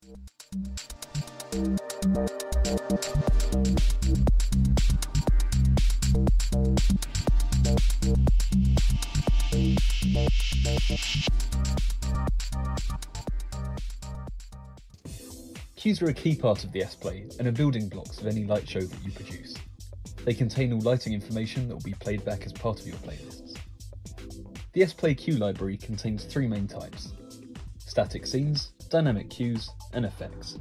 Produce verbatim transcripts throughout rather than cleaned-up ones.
Cues are a key part of the S-Play and are building blocks of any light show that you produce. They contain all lighting information that will be played back as part of your playlists. The S-Play cue library contains three main types: static scenes, dynamic cues, and effects.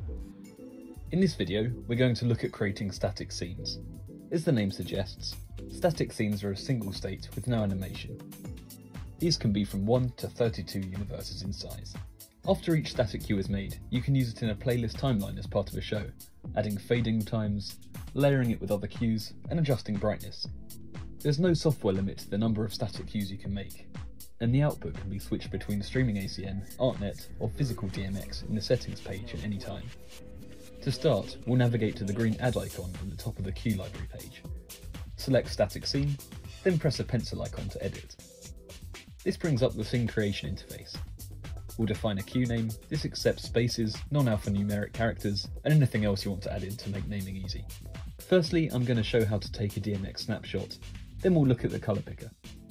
In this video, we're going to look at creating static scenes. As the name suggests, static scenes are a single state with no animation. These can be from one to thirty-two universes in size. After each static cue is made, you can use it in a playlist timeline as part of a show, adding fading times, layering it with other cues, and adjusting brightness. There's no software limit to the number of static cues you can make, and the output can be switched between streaming A C N, ArtNet, or physical D M X in the settings page at any time. To start, we'll navigate to the green add icon at the top of the cue library page. Select static scene, then press a pencil icon to edit. This brings up the scene creation interface. We'll define a cue name. This accepts spaces, non-alphanumeric characters, and anything else you want to add in to make naming easy. Firstly, I'm going to show how to take a D M X snapshot, then we'll look at the colour picker.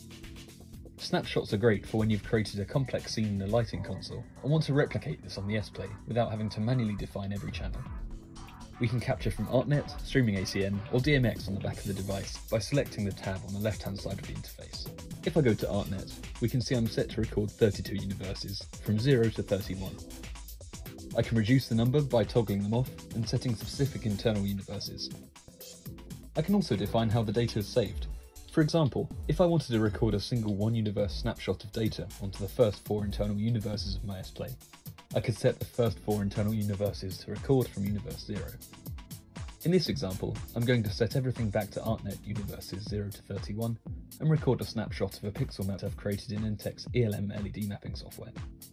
Snapshots are great for when you've created a complex scene in the lighting console and want to replicate this on the S-Play without having to manually define every channel. We can capture from ArtNet, streaming A C N, or D M X on the back of the device by selecting the tab on the left-hand side of the interface. If I go to ArtNet, we can see I'm set to record thirty-two universes, from zero to thirty-one. I can reduce the number by toggling them off and setting specific internal universes. I can also define how the data is saved. For example, if I wanted to record a single one universe snapshot of data onto the first four internal universes of my S-Play, I could set the first four internal universes to record from universe zero. In this example, I'm going to set everything back to ArtNet universes zero to thirty-one and record a snapshot of a pixel map I've created in ENTTEC's E L M L E D mapping software.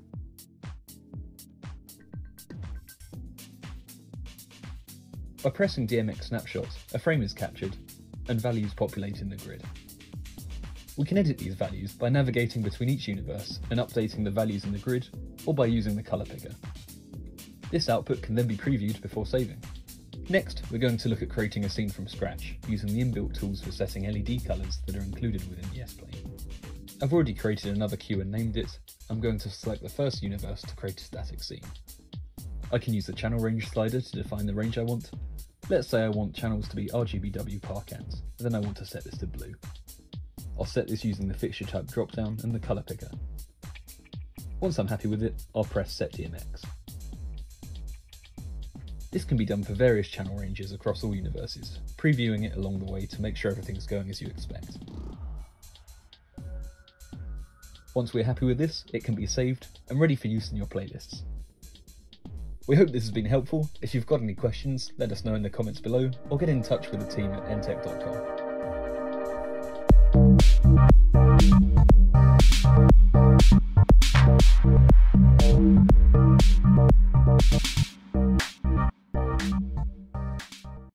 By pressing D M X Snapshots, a frame is captured and values populate in the grid. We can edit these values by navigating between each universe and updating the values in the grid, or by using the colour picker. This output can then be previewed before saving. Next, we're going to look at creating a scene from scratch, using the inbuilt tools for setting L E D colours that are included within the S-Play. I've already created another cue and named it. I'm going to select the first universe to create a static scene. I can use the channel range slider to define the range I want. Let's say I want channels to be R G B W parcans, and then I want to set this to blue. I'll set this using the fixture type dropdown and the colour picker. Once I'm happy with it, I'll press Set D M X. This can be done for various channel ranges across all universes, previewing it along the way to make sure everything's going as you expect. Once we're happy with this, it can be saved and ready for use in your playlists. We hope this has been helpful. If you've got any questions, let us know in the comments below or get in touch with the team at enttec dot com.